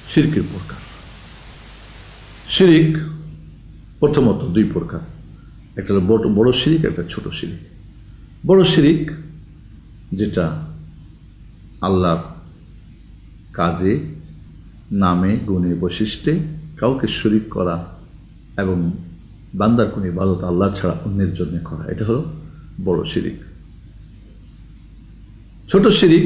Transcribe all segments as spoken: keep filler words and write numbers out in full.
শিরকের প্রকার। শিরিক প্রথমত দুই প্রকার, একটা হলো বড় বড় শিরিক, একটা ছোট শিরিক। বড় শিরিক যেটা আল্লাহর কাজে, নামে, গুণে, বৈশিষ্ট্যে কাউকে শরিক করা এবং বান্দার কোনো ইবাদত আল্লাহ ছাড়া অন্যের জন্য করা, এটা হলো বড় শিরিক। ছোট শিরিক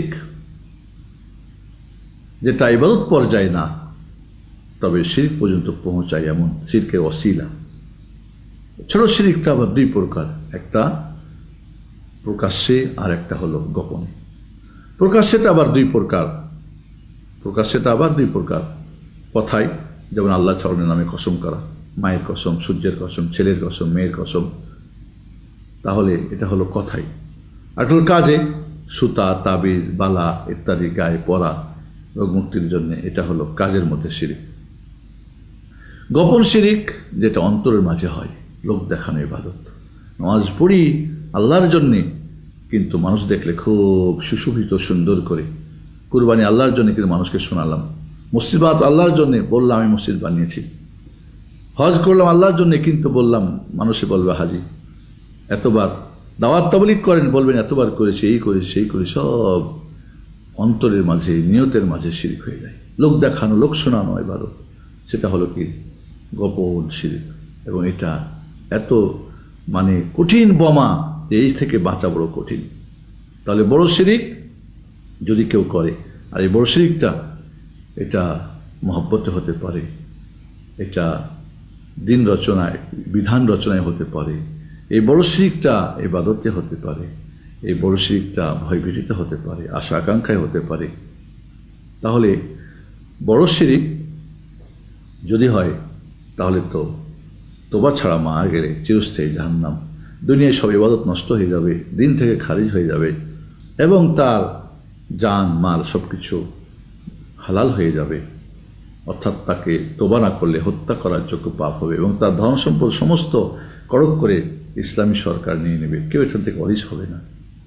যেটা ইবাদত পর্যায়ে না, তবে শিরিক পর্যন্ত পৌঁছায় এমন শিরকের ওসিলা। ছোট শিরিকটা আবার দুই প্রকার, একটা প্রকাশ্যে আর একটা হলো গোপনে। প্রকাশ্যেটা আবার দুই প্রকার প্রকাশ্যেটা আবার দুই প্রকার কথায়, যেমন আল্লাহ ছাড়ার নামে কসম করা, মায়ের কসম, সূর্যের কসম, ছেলের কসম, মেয়ের কসম, তাহলে এটা হলো কথাই। আর হলো কাজে, সুতা, তাবিজ, বালা ইত্যাদি গায়ে পরা রোগ মুক্তির জন্য, এটা হলো কাজের মধ্যে শিরিক। গোপন শিরিক যেটা অন্তরের মাঝে হয়, লোক দেখানো ইবাদত। নামাজ পড়ি আল্লাহর জন্যে, কিন্তু মানুষ দেখলে খুব সুশোভিত সুন্দর করে। কুরবানি আল্লাহর জন্য, কিন্তু মানুষকে শোনালাম। মসজিদ বানাতো আল্লাহর জন্যে, বললাম আমি মসজিদ বানিয়েছি। হজ করলাম আল্লাহর জন্যে, কিন্তু বললাম, মানুষে বলবে হাজি। এতবার দাওয়াত তাবলীগ করেন, বলবেন এতবার করেছি, এই করেছি, সেই করেছি। সব অন্তরের মাঝে, নিয়তের মাঝে শিরিক হয়ে যায়। লোক দেখানো, লোক শোনানো ইবাদত, সেটা হলো কি গোপন শিরিক। এবং এটা এত মানে কঠিন বোমা, এই থেকে বাঁচা বড় কঠিন। তাহলে বড় শিরিক যদি কেউ করে, আর এই বড় শিরিকটা এটা মহব্বতে হতে পারে, এটা দিন রচনায়, বিধান রচনায় হতে পারে, এই বড় শিরিকটা ইবাদতে হতে পারে, এই বড় শিরিকটা ভয়ভীতিতে হতে পারে, আশা আকাঙ্ক্ষায় হতে পারে। তাহলে বড় শিরিক যদি হয়, তাহলে তো তোবা ছাড়া মারা গেলে চিরস্থায়ী জাহান্নাম, দুনিয়ায় সব ইবাদত নষ্ট হয়ে যাবে, দিন থেকে খারিজ হয়ে যাবে, এবং তার জান মাল সব কিছু হালাল হয়ে যাবে। অর্থাৎ তাকে তোবা না করলে হত্যা করার যোগ্য পাপ হবে, এবং তার ধন সম্পদ সমস্ত কড়ক করে ইসলামী সরকার নিয়ে নেবে, কেউ এখান থেকে অরিস হবে না।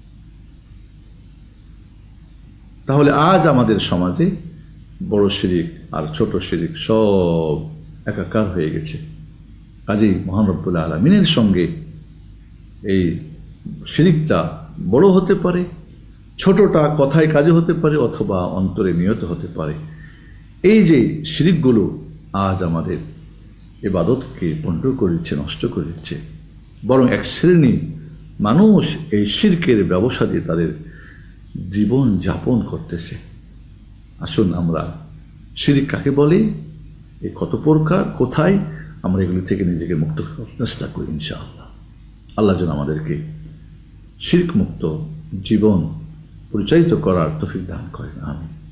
তাহলে আজ আমাদের সমাজে বড় শিরিক আর ছোট শিরিক সব একাকার হয়ে গেছে। কাজেই মহান রব্বুল আলামিনের সঙ্গে এই শিরিকটা বড় হতে পারে, ছোটটা কথায় কাজে হতে পারে, অথবা অন্তরে নিয়ত হতে পারে। এই যে শিরিকগুলো আজ আমাদের ইবাদতকে পণ্ড করে দিচ্ছে, নষ্ট করে দিচ্ছে। বরং এক শ্রেণী মানুষ এই শিরকের ব্যবসা দিয়ে তাদের জীবন যাপন করতেছে। আসুন আমরা শিরিক কাকে বলে, এই কত প্রকার, কোথায়, আমরা এগুলি থেকে নিজেকে মুক্ত করার চেষ্টা করি ইনশাআল্লাহ। আল্লাহ যেন আমাদেরকে শিরক মুক্ত জীবন পরিচালিত করার তৌফিক দান করেন। আমিন।